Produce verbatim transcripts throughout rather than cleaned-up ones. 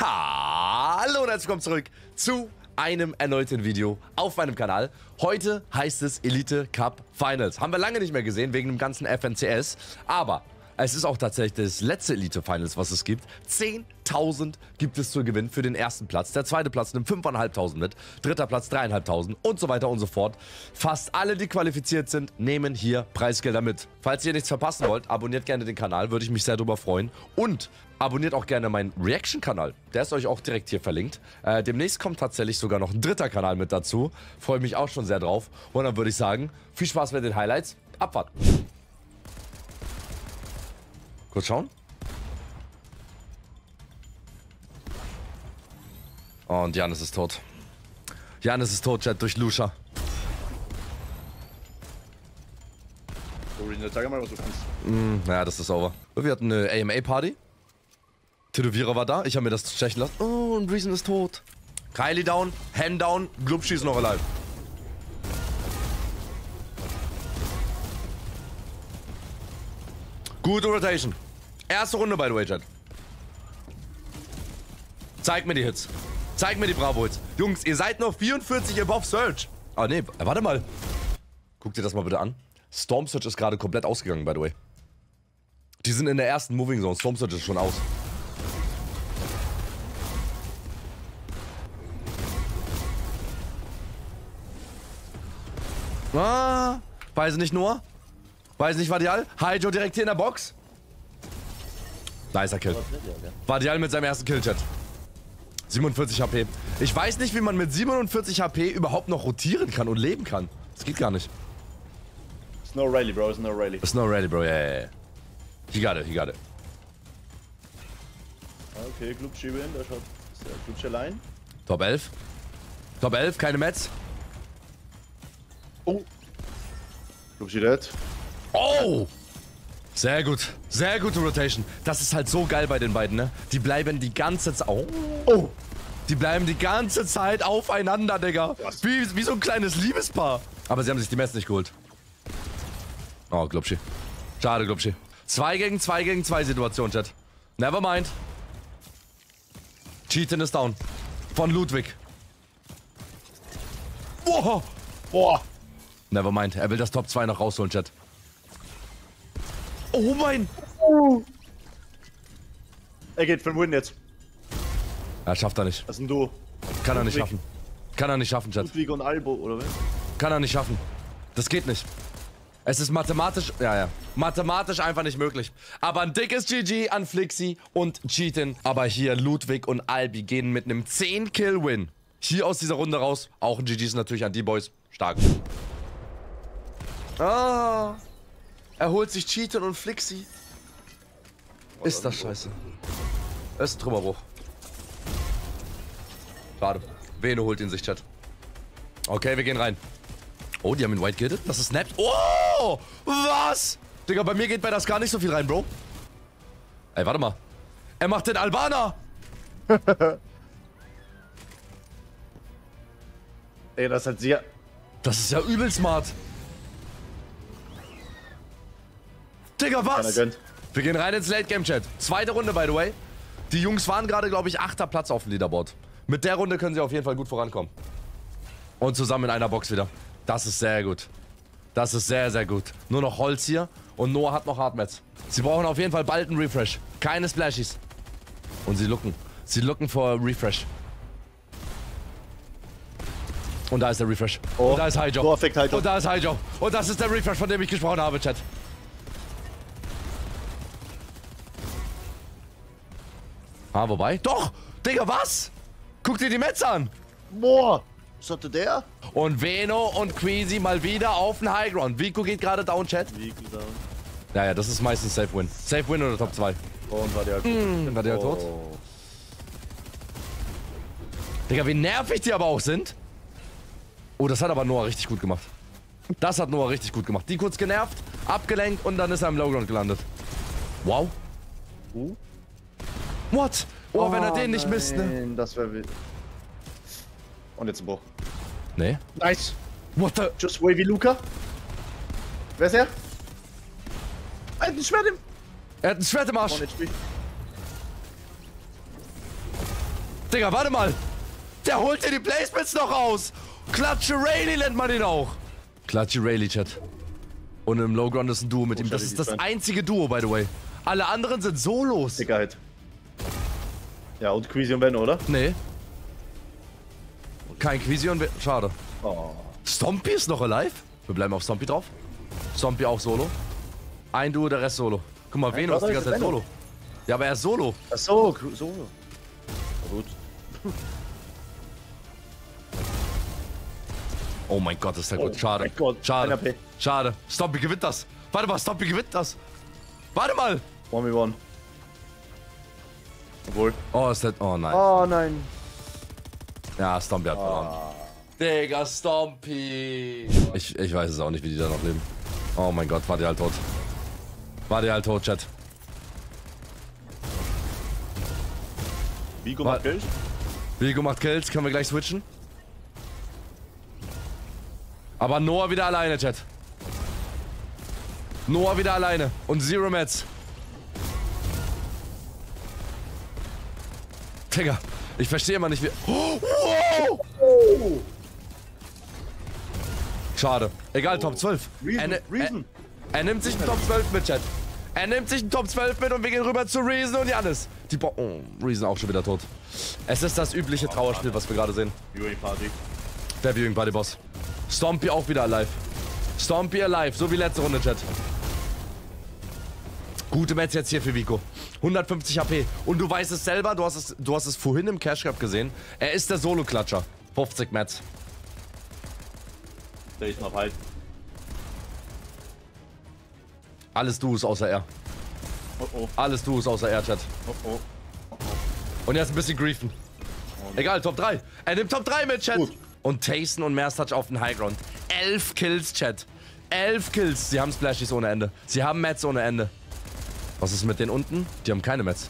Hallo und herzlich willkommen zurück zu einem erneuten Video auf meinem Kanal. Heute heißt es Elite Cup Finals. Haben wir lange nicht mehr gesehen, wegen dem ganzen F N C S. Aber es ist auch tatsächlich das letzte Elite Finals, was es gibt. zehntausend gibt es zu gewinnen für den ersten Platz. Der zweite Platz nimmt fünftausendfünfhundert mit. Dritter Platz dreitausendfünfhundert und so weiter und so fort. Fast alle, die qualifiziert sind, nehmen hier Preisgelder mit. Falls ihr nichts verpassen wollt, abonniert gerne den Kanal, würde ich mich sehr darüber freuen. Und abonniert auch gerne meinen Reaction-Kanal. Der ist euch auch direkt hier verlinkt. Äh, demnächst kommt tatsächlich sogar noch ein dritter Kanal mit dazu. Freue mich auch schon sehr drauf. Und dann würde ich sagen, viel Spaß mit den Highlights. Abfahrt. Kurz schauen. Und Janis ist tot. Janis ist tot, Chat, durch Lusha. Sorry, sag mal, was du kannst. Mm, naja, das ist over. Wir hatten eine A M A-Party. Tätowierer war da. Ich habe mir das stechen lassen. Oh, und Reason ist tot. Kylie down, Hen down, Glubschi ist noch alive. Gute Rotation. Erste Runde, by the way, Chat. Zeig mir die Hits. Zeig mir die Bravo-Hits. Jungs, ihr seid noch vierundvierzig above Surge. Ah, nee, warte mal. Guck dir das mal bitte an. Storm Surge ist gerade komplett ausgegangen, by the way. Die sind in der ersten Moving Zone. Storm Surge ist schon aus. Ah, weiß nicht nur. Weiß nicht, Vadial. Hydro direkt hier in der Box. Nicer Kill. Vadial mit seinem ersten Kill, Chat. siebenundvierzig H P. Ich weiß nicht, wie man mit siebenundvierzig H P überhaupt noch rotieren kann und leben kann. Das geht gar nicht. It's no rally, bro. It's no rally. It's no rally, bro. Yeah, yeah, yeah. He got it, he got it. Okay, Glubschi win. Da schaut Glubschi allein. Top elf. Top elf, keine Mets. Oh. Glubschi dead. Oh! Sehr gut. Sehr gute Rotation. Das ist halt so geil bei den beiden, ne? Die bleiben die ganze Zeit... Oh. Oh! Die bleiben die ganze Zeit aufeinander, Digga. Wie, wie so ein kleines Liebespaar. Aber sie haben sich die Mets nicht geholt. Oh, Glubschi. Schade, Glubschi. zwei gegen zwei gegen zwei Situation, Chat. Never mind. Cheaten ist down. Von Ludwig. Boah! Boah! Never mind. Er will das Top zwei noch rausholen, Chat. Oh mein! Er geht für den Win jetzt. Er schafft er nicht. Das ist ein Duo. Kann er nicht Ludwig. schaffen. Kann er nicht schaffen, Chat. Ludwig und Albo, oder was? Kann er nicht schaffen. Das geht nicht. Es ist mathematisch, ja, ja, mathematisch einfach nicht möglich. Aber ein dickes G G an Flixi und Cheaten. Aber hier Ludwig und Albi gehen mit einem zehn Kill Win hier aus dieser Runde raus. Auch ein G G ist natürlich an die Boys. Stark. Ah. Er holt sich Cheaten und Flixi. Ist das scheiße. Das ist ein Trümmerbruch. Schade. Veno holt ihn sich, Chat. Okay, wir gehen rein. Oh, die haben ihn white gildet. Das ist snapped. Oh! Was? Digga, bei mir geht bei das gar nicht so viel rein, Bro. Ey, warte mal. Er macht den Albaner. Ey, das ist halt sehr... Das ist ja übel smart. Digga, was? Wir gehen rein ins Late Game, Chat. Zweite Runde, by the way. Die Jungs waren gerade, glaube ich, achter Platz auf dem Leaderboard. Mit der Runde können sie auf jeden Fall gut vorankommen. Und zusammen in einer Box wieder. Das ist sehr gut. Das ist sehr, sehr gut. Nur noch Holz hier und Noah hat noch Hardmats. Sie brauchen auf jeden Fall bald einen Refresh. Keine Splashies. Und sie looken. Sie looken for Refresh. Und da ist der Refresh. Oh. Und da ist Hydro. Perfekt, Hydro. Und da ist Hydro. Und das ist der Refresh, von dem ich gesprochen habe, Chat. Ah, wobei? Doch! Digga, was? Guck dir die Mets an! Boah! Was hatte der? Und Veno und Queasy mal wieder auf den Highground. Vico geht gerade down, Chat. Vico down. Ja, ja, das ist meistens Safe Win. Safe Win oder Top zwei. Oh, und war der halt tot. Mm, war der halt oh. tot? Digga, wie nervig die aber auch sind. Oh, das hat aber Noah richtig gut gemacht. Das hat Noah richtig gut gemacht. Die kurz genervt, abgelenkt und dann ist er im Lowground gelandet. Wow. Uh. What? Oh, oh, wenn er den nicht nein, misst, ne? Das wäre wild. Und jetzt ein Bruch. Nee. Nice. What the? Just wavy Luca. Wer ist er? Ein Schwert im... Er hat ein Schwert im Arsch. Digga, warte mal. Der holt dir die Placements noch raus. Klatsche Rayleigh nennt man ihn auch. Klatsche Rayleigh, Chat. Und im Low Ground ist ein Duo mit ihm. Das ist das einzige Duo, by the way. Alle anderen sind Solos. Sicherheit. Ja, und Queasy und Ben, oder? Nee. Kein Queasy und Ben. Schade. Oh. Stompy ist noch alive. Wir bleiben auf Stompy drauf. Stompy auch Solo. Ein Duo, der Rest Solo. Guck mal, Veno ist die ganze Zeit Solo. Ja, aber er ist Solo. Ach so, Solo. Na gut. Oh mein Gott, ist der gut. Schade. mein Gott, Schade. Schade. Stompy gewinnt das. Warte mal, Stompy gewinnt das. Warte mal. one v one. Obwohl. Oh, ist der... Oh nein. Oh nein. Ja, Stompy hat verloren. Digga, Stompy. Ich, ich weiß es auch nicht, wie die da noch leben. Oh mein Gott, war die halt tot. War die halt tot, Chat. Vigo macht Kills. Vigo macht Kills, können wir gleich switchen. Aber Noah wieder alleine, Chat. Noah wieder alleine. Und Zero Mats. Digga, ich verstehe immer nicht wie... Oh, wow! Schade. Egal, Top zwölf. Reason, er, Reason. Er, er nimmt sich einen Top zwölf mit, Chat. Er nimmt sich einen Top zwölf mit und wir gehen rüber zu Reason und Jannis. Die Bo oh, Reason auch schon wieder tot. Es ist das übliche Trauerspiel, was wir gerade sehen. Viewing Party. Der Viewing Party Boss. Stompy auch wieder alive. Stompy alive, so wie letzte Runde, Chat. Gute Match jetzt hier für Vico. hundertfünfzig H P. Und du weißt es selber, du hast es, du hast es vorhin im Cash Cup gesehen. Er ist der Solo-Klatscher. fünfzig Mats. Der ist noch halt. Alles Duos außer er. Oh oh. Alles Duos außer er, Chat. Oh oh. Und jetzt ein bisschen griefen. Egal, Top drei. Er nimmt Top drei mit, Chat. Gut. Und Tayson und Merstouch auf den Highground. Elf Kills, Chat. Elf Kills. Sie haben Splashies ohne Ende. Sie haben Mats ohne Ende. Was ist mit den unten? Die haben keine Mats.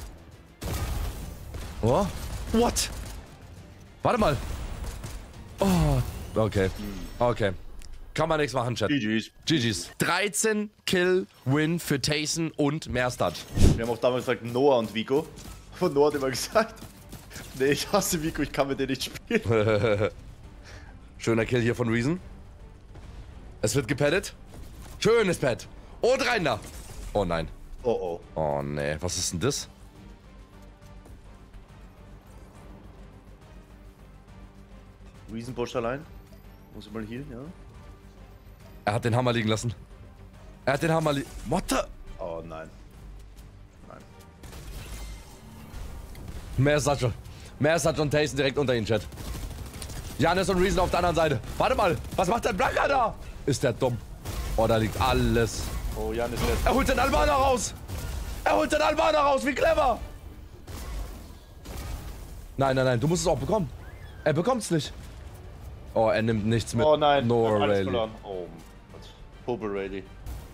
Oh. What? Warte mal. Oh. Okay. Okay. Kann man nichts machen, Chat. G G's. G G's. dreizehn Kill Win für Tayson und Merstouch. Wir haben auch damals gesagt Noah und Vico. Und Noah hat immer gesagt, nee, ich hasse Vico, ich kann mit dir nicht spielen. Schöner Kill hier von Reason. Es wird gepaddet. Schönes Pad. Und rein da. Oh nein. Oh oh. Oh nee. Was ist denn das? Reason pusht allein. Muss ich mal healen, ja? Er hat den Hammer liegen lassen. Er hat den Hammer liegen. What the? Oh nein. Nein. Mehr Satchel. Mehr Satchel und Tayson direkt unter ihn, Chat. Jannis und Reason auf der anderen Seite. Warte mal. Was macht der Blanka da? Ist der dumm. Oh, da liegt alles. Oh, Jan ist jetzt. Er holt den Albaner raus. Er holt den Albaner raus. Wie clever. Nein, nein, nein. Du musst es auch bekommen. Er bekommt es nicht. Oh, er nimmt nichts mit. Oh nein. Noah alles Rayleigh. verloren. Oh Gott. Pope Rayleigh.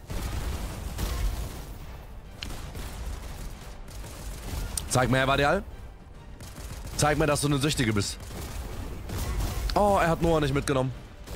Zeig mir, Herr Vadial. Zeig mir, dass du eine Süchtige bist. Oh, er hat Noah nicht mitgenommen.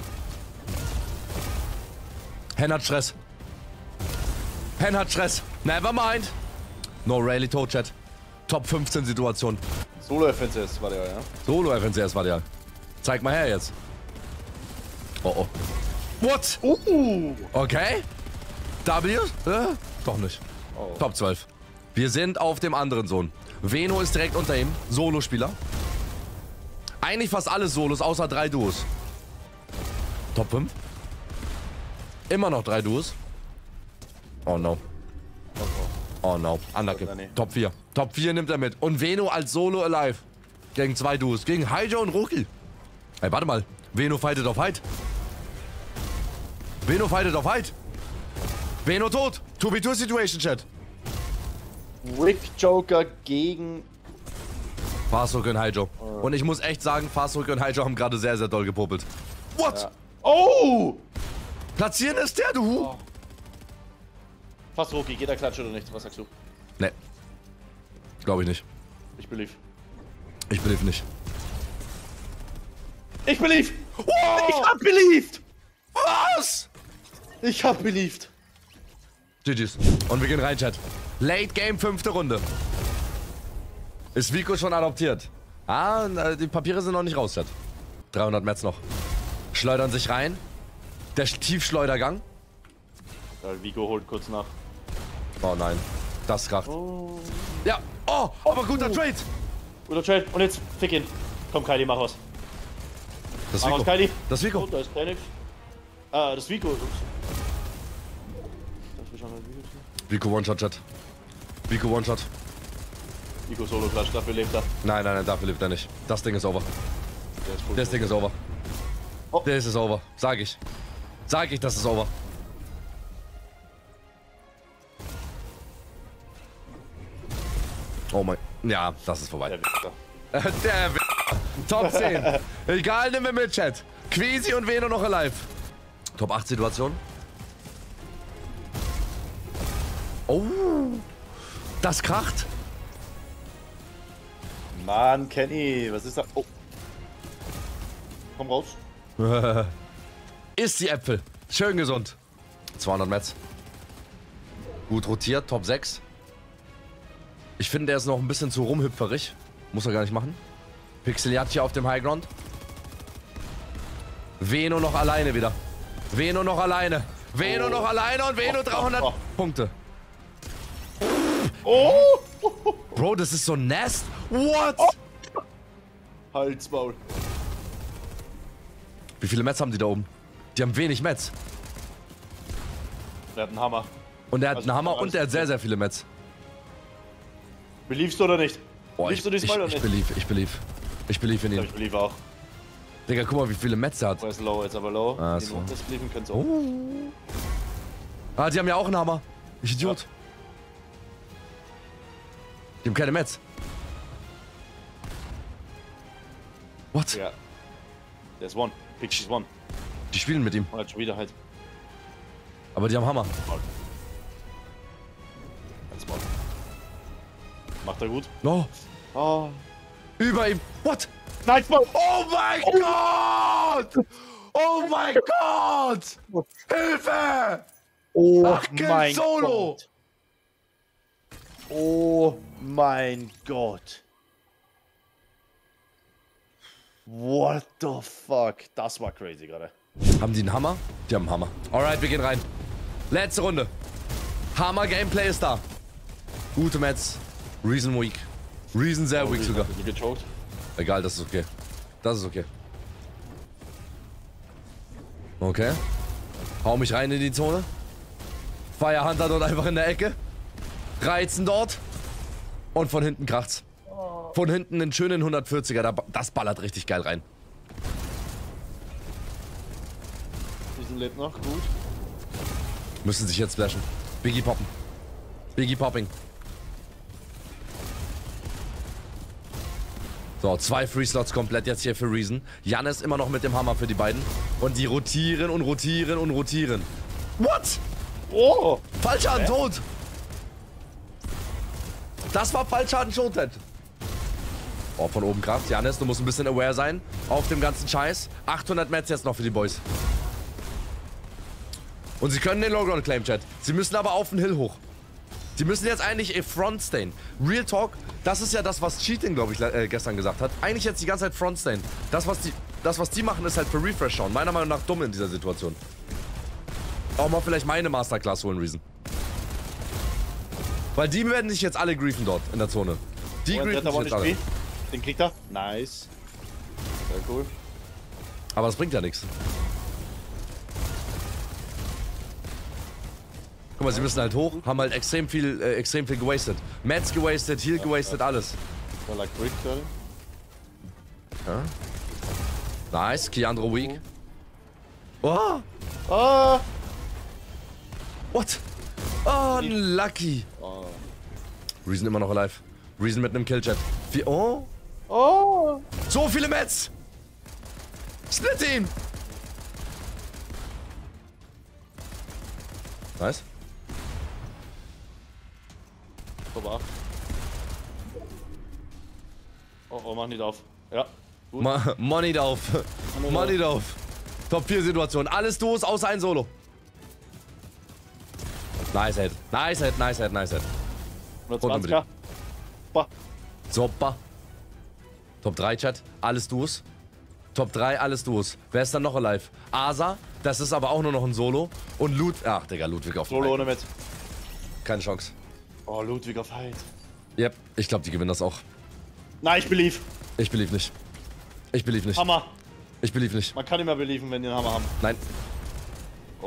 Hen hat Stress. Hen hat Stress. Nevermind. No Rayleigh tot, Chat. Top fünfzehn Situation. Solo F N C S war der, ja? Solo F N C S war der. Zeig mal her jetzt. Oh oh. What? Uh. Okay. W? Äh, doch nicht. Oh. Top zwölf. Wir sind auf dem anderen Sohn. Veno ist direkt unter ihm. Solo-Spieler. Eigentlich fast alle Solos, außer drei Duos. Top fünf. Immer noch drei Duos. Oh no. Oh no. Unlucky. Top vier. Top vier nimmt er mit. Und Veno als Solo alive. Gegen zwei Duos. Gegen Hydra und Rookie. Ey, warte mal. Veno fightet auf Hyde. Veno fightet auf Hyde. Veno tot. two v two Situation, Chat. Rick Joker gegen... Fasthook und Hydra. Oh. Und ich muss echt sagen, Fasthook und Hydra haben gerade sehr, sehr doll gepopelt. What? Ja. Oh! Platzieren ist der, du. Oh. Fast Rookie, geht er Klatsch oder nicht? Was sagst du? Ne. Glaube ich nicht. Ich believe. Ich believe nicht. Ich believe! Wow. Ich hab believed! Was? Ich hab believed! G G's. Und wir gehen rein, Chat. Late Game, fünfte Runde. Ist Vico schon adoptiert? Ah, die Papiere sind noch nicht raus, Chat. dreihundert Metz noch. Schleudern sich rein. Der Tiefschleudergang. Ja, Vico holt kurz nach. Oh nein. Das kracht. Oh. Ja. Oh, aber guter Oh. Trade. Guter Trade. Und jetzt fick ihn. Komm, Kylie, mach was. Das ist Mach was, Vico. Kylie. Das ist Vico. Oh, da ist Panic. Ah, das ist Vico. Ups. Das ist schon ein Vico. Vico One-Shot, Chat. Vico One-Shot. Vico Solo-Klatsch, dafür lebt er. Nein, nein, nein, dafür lebt er nicht. Das Ding ist over. Der ist voll Das Ding ist over. Oh. Das ist over. Sag ich. Sag ich, das ist over. Oh mein. Ja, das ist vorbei. Der Wichser. Der W Top zehn. Egal, nimm wir mit, Chat. Queasy und Veno noch alive. Top acht Situation. Oh. Das kracht. Mann, Kenny, was ist da? Oh. Komm raus. Isst die Äpfel. Schön gesund. zweihundert Metz. Gut rotiert, Top sechs. Ich finde, der ist noch ein bisschen zu rumhüpferig. Muss er gar nicht machen. Pixeliat hier auf dem Highground. Veno noch alleine wieder. Veno noch alleine. Veno Oh. noch alleine und Veno Oh, dreihundert oh, oh. Punkte. Oh! Bro, das ist so nest. What? Halsmaul. Wie viele Metz haben die da oben? Die haben wenig Metz. Der hat einen Hammer. Und er hat Also, einen Hammer alles und er hat sehr, sehr viele Metz. Beliebst du oder nicht? Oh, Beliebst ich, du ich, die Smile oder ich nicht? believe, ich believe. Ich believe in Ich, ihn. ich believe auch. Digga, guck mal, wie viele Metz er hat. Oh, ist low, jetzt aber low. Ah, Die so. Not, das believen können auch. Oh. Ah, die haben ja auch einen Hammer. Ich Idiot. Die haben keine Metz. What? Ja. Der ist one. Pixie's one. Die spielen mit ihm. Und hat schon wieder halt. Aber die haben Hammer. Halsmaul. Macht er gut. No. Oh. Über ihm. What? Nice, Mann. Oh mein Gott! Oh mein Gott! Hilfe! Oh Ach, Kill Solo! Gott. Oh mein Gott. What the fuck? Das war crazy gerade. Haben die einen Hammer? Die haben einen Hammer. Alright, wir gehen rein. Letzte Runde. Hammer Gameplay ist da. Gute Metz. Reason weak. Reason sehr weak sogar. Die gechoked. Egal, das ist okay. Das ist okay. Okay. Hau mich rein in die Zone. Firehunter dort einfach in der Ecke. Reizen dort. Und von hinten kracht's. Von hinten einen schönen hundertvierziger. da- Das ballert richtig geil rein. Diesen lebt noch, gut. Müssen sich jetzt splashen. Biggie poppen. Biggie popping. So, zwei Free Slots komplett jetzt hier für Reason. Jan ist immer noch mit dem Hammer für die beiden. Und die rotieren und rotieren und rotieren. What? Oh! Fallschaden tot! Das war Fallschaden tot, Ted. Oh, von oben Kraft. Janis, du musst ein bisschen aware sein auf dem ganzen Scheiß. achthundert Metz jetzt noch für die Boys. Und sie können den Lowground claim, Chat. Sie müssen aber auf den Hill hoch. Sie müssen jetzt eigentlich a Front Stain. Real Talk, das ist ja das, was Cheating, glaube ich, äh, gestern gesagt hat. Eigentlich jetzt die ganze Zeit Front Stain. Das, was die, das, was die machen, ist halt für Refresh schauen. Meiner Meinung nach dumm in dieser Situation. Auch mal vielleicht meine Masterclass holen, Reason. Weil die werden sich jetzt alle griefen dort in der Zone. Die Oh, ein griefen dritter sich jetzt alle. One-H P. Den kriegt er. Nice. Sehr cool. Aber das bringt ja nichts. Guck mal, sie müssen halt hoch, haben halt extrem viel, äh, extrem viel gewastet. Mats gewastet, Heal gewastet, alles. War like brick gerade. Nice, Kiandro weak. Oh, Ah! what? Oh, unlucky. Oh. Reason immer noch alive. Reason mit einem Killchat. Vier, oh, Oh! so viele Mats. Split ihn. Nice. Top acht. Oh, oh, mach nicht auf. Ja. Gut. Ma Money drauf. Money drauf. Top vier Situation. Alles Duos außer ein Solo. Nice Head. Nice Head, nice Head, nice Head. hundertzwanzig. Bah. Super. Top drei, Chat. Alles Duos. Top drei, alles Duos. Wer ist dann noch alive? Asa, das ist aber auch nur noch ein Solo. Und Lud... Ach, Digga, Ludwig auf Solo ohne mit. Keine Chance. Oh, Ludwig auf Hyde. Yep, ich glaube, die gewinnen das auch. Nein, ich believe. Ich believe nicht. Ich believe nicht. Hammer. Ich believe nicht. Man kann immer believen, wenn die einen Hammer haben. Nein. Oh.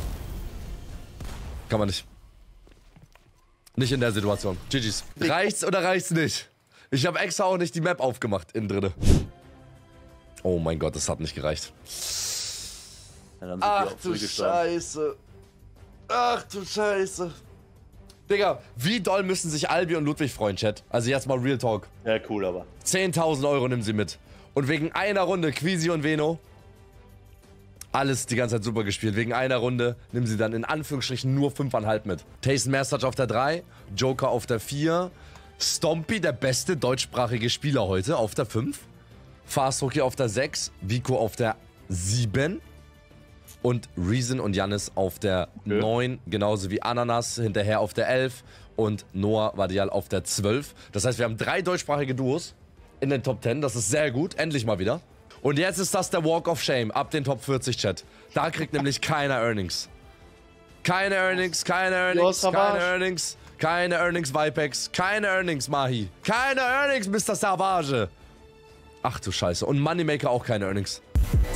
Kann man nicht. Nicht in der Situation. G G's. Reicht's oder reicht's nicht? Ich habe extra auch nicht die Map aufgemacht innen drinne. Oh mein Gott, das hat nicht gereicht. Ja, dann sind Ach die auch du gestorben. Scheiße. Ach du Scheiße. Digga, wie doll müssen sich Albi und Ludwig freuen, Chat? Also jetzt mal Real Talk. Ja, cool, aber. zehntausend Euro nehmen sie mit. Und wegen einer Runde Quisi und Veno. Alles die ganze Zeit super gespielt. Wegen einer Runde nehmen sie dann in Anführungsstrichen nur fünf Komma fünf mit. Tayson Message auf der drei, Joker auf der vier, Stompy, der beste deutschsprachige Spieler heute, auf der fünf, Fast Hockey auf der sechs, Vico auf der sieben und Reason und Jannis auf der Nö. neun, genauso wie Ananas hinterher auf der elf und Noah Vadial auf der zwölf. Das heißt, wir haben drei deutschsprachige Duos in den Top zehn, das ist sehr gut, endlich mal wieder. Und jetzt ist das der Walk of Shame ab den Top vierzig, Chat. Da kriegt nämlich keiner Earnings. Keine Earnings, keine Earnings, keine Earnings, keine Earnings, Vipex, keine Earnings, Mahi. Keine Earnings, Mister Savage. Ach du Scheiße. Und Moneymaker auch keine Earnings.